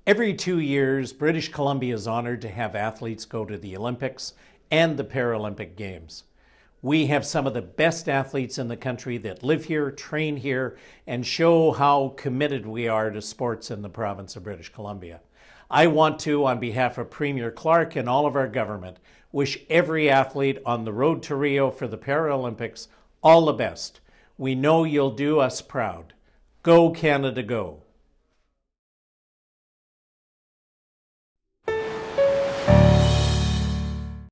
Every 2 years, British Columbia is honored to have athletes go to the Olympics and the Paralympic Games. We have some of the best athletes in the country that live here, train here, and show how committed we are to sports in the province of British Columbia. I want to, on behalf of Premier Clark and all of our government, wish every athlete on the road to Rio for the Paralympics all the best. We know you'll do us proud. Go Canada, go!